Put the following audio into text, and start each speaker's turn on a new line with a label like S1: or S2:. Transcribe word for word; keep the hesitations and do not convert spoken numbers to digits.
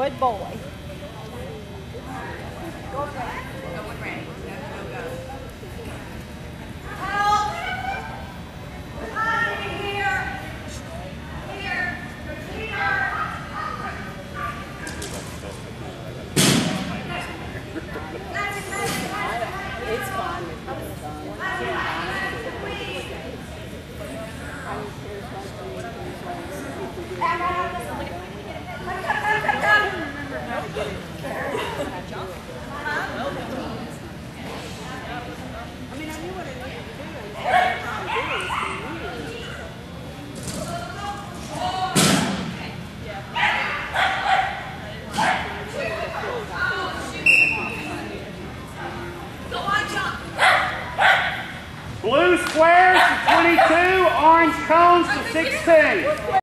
S1: Good boy.
S2: It's fun. I mean, I knew what I needed to do. I was trying to do it for years.
S3: Blue squares to twenty-two, orange cones to sixteen.